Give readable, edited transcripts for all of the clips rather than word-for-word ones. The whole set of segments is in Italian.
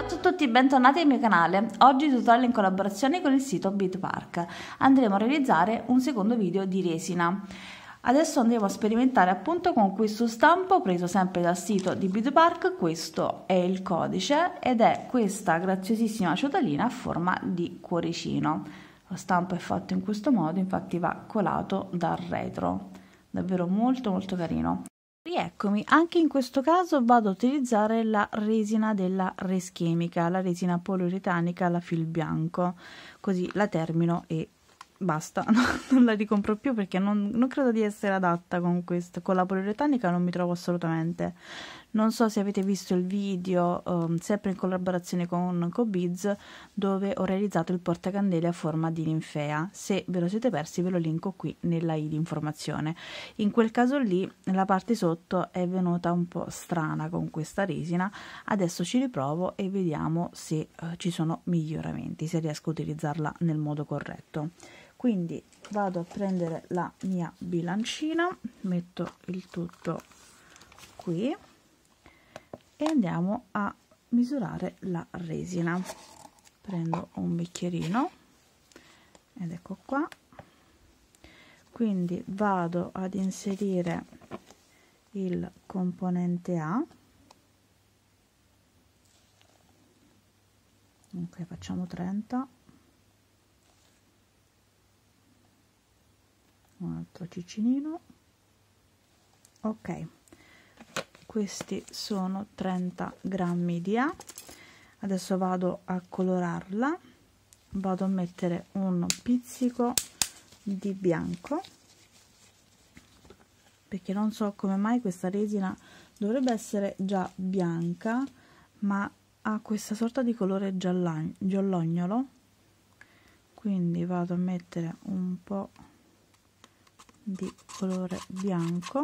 Ciao a tutti, bentornati al mio canale. Oggi tutorial in collaborazione con il sito Bitpark. Andremo a realizzare un secondo video di resina. Adesso andremo a sperimentare appunto con questo stampo preso sempre dal sito di Bitpark. Questo è il codice ed è questa graziosissima ciotolina a forma di cuoricino. Lo stampo è fatto in questo modo, infatti va colato dal retro. Davvero molto carino. Rieccomi, anche in questo caso vado a utilizzare la resina della Reschemica, la resina poliuretanica, la fil bianco, così la termino e basta, non la ricompro più perché non credo di essere adatta con questo, con la poliuretanica non mi trovo assolutamente. Non so se avete visto il video, sempre in collaborazione con Cobiz, dove ho realizzato il portacandele a forma di ninfea. Se ve lo siete persi ve lo linko qui nella i di informazione. In quel caso lì la parte sotto è venuta un po' strana con questa resina. Adesso ci riprovo e vediamo se ci sono miglioramenti, se riesco a utilizzarla nel modo corretto. Quindi vado a prendere la mia bilancina, metto il tutto qui e andiamo a misurare la resina. Prendo un bicchierino ed ecco qua, quindi vado ad inserire il componente A. Ok, facciamo 30, un altro ciccinino. Ok, questi sono 30 grammi di A. Adesso vado a colorarla, vado a mettere un pizzico di bianco perché non so come mai questa resina dovrebbe essere già bianca ma ha questa sorta di colore giallognolo, quindi vado a mettere un po' di colore bianco.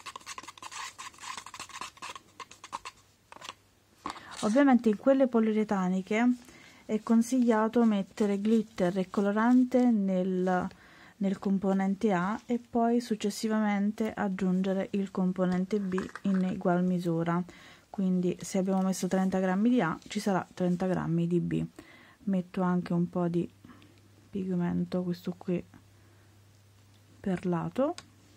Ovviamente in quelle poliuretaniche è consigliato mettere glitter e colorante nel componente A e poi successivamente aggiungere il componente B in ugual misura. Quindi se abbiamo messo 30 grammi di A ci sarà 30 grammi di B. Metto anche un po' di pigmento, questo qui per lato.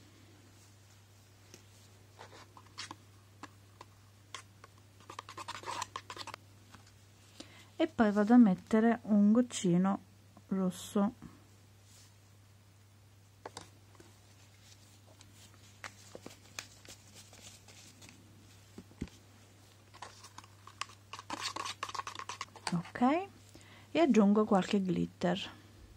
E poi vado a mettere un goccino rosso. Ok, e aggiungo qualche glitter.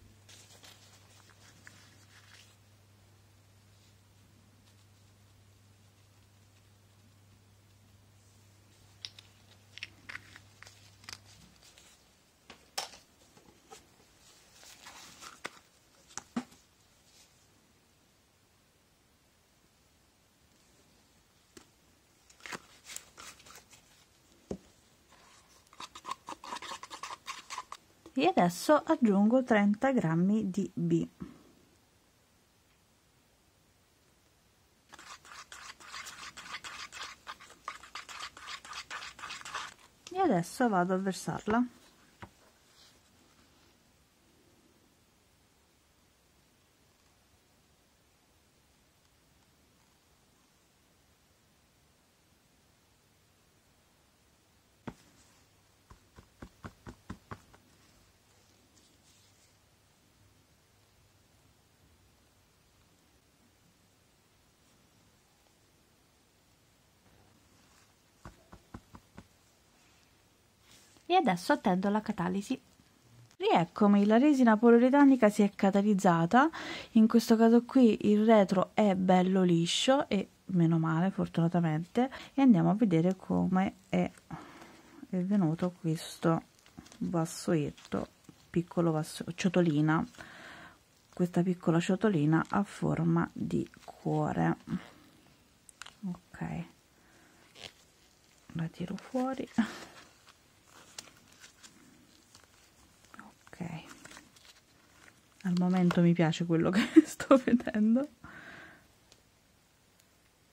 E adesso aggiungo 30 grammi di B. E adesso vado a versarla. E adesso attendo la catalisi. Rieccomi, la resina poliuretanica si è catalizzata, in questo caso qui il retro è bello liscio e meno male fortunatamente, e andiamo a vedere come è venuto questo vassoietto, piccolo vaso, ciotolina, questa piccola ciotolina a forma di cuore. Ok, la tiro fuori. Ok, al momento mi piace quello che sto vedendo.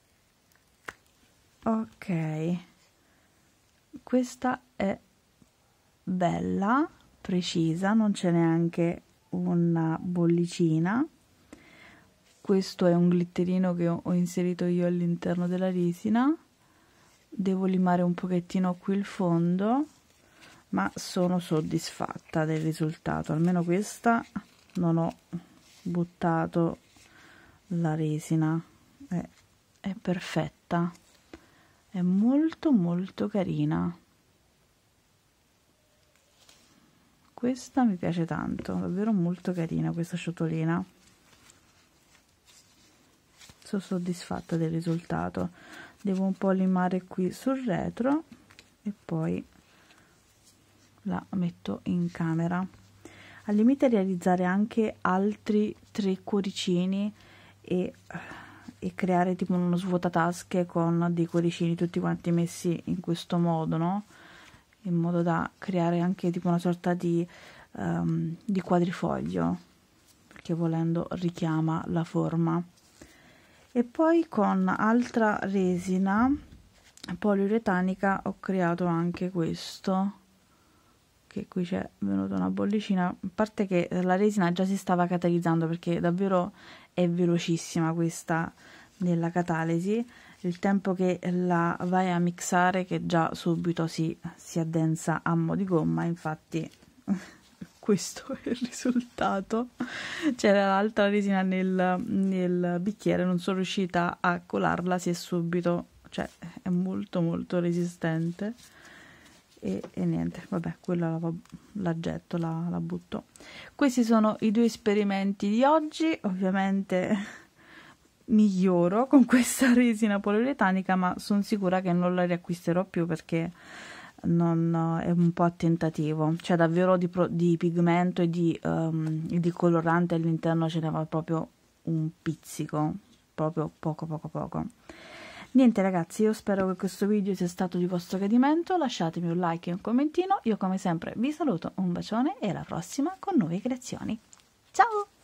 Ok, questa è bella, precisa, non c'è neanche una bollicina. Questo è un glitterino che ho inserito io all'interno della resina. Devo limare un pochettino qui il fondo, ma sono soddisfatta del risultato. Almeno questa non ho buttato la resina, è perfetta, è molto molto carina. Questa mi piace tanto, davvero molto carina questa ciotolina. Sono soddisfatta del risultato. Devo un po' limare qui sul retro e poi la metto in camera. Al limite realizzare anche altri 3 cuoricini e creare tipo uno svuotatasche con dei cuoricini tutti quanti messi in questo modo, no? In modo da creare anche tipo una sorta di quadrifoglio, perché volendo richiama la forma. E poi con altra resina poliuretanica ho creato anche questo, che qui c'è venuta una bollicina, a parte che la resina già si stava catalizzando, perché davvero è velocissima questa nella catalesi, il tempo che la vai a mixare che già subito si addensa a mo' di gomma. Infatti questo è il risultato. C'era l'altra resina nel bicchiere, non sono riuscita a colarla, si è subito, cioè è molto molto resistente e niente, vabbè, quella la getto, la butto. Questi sono i 2 esperimenti di oggi. Ovviamente miglioro con questa resina poliuretanica, ma sono sicura che non la riacquisterò più, perché non è un po' a tentativo, cioè davvero di pigmento e di colorante all'interno ce n'era proprio un pizzico, proprio poco. Niente ragazzi, io spero che questo video sia stato di vostro gradimento, lasciatemi un like e un commentino, io come sempre vi saluto, un bacione e alla prossima con nuove creazioni. Ciao!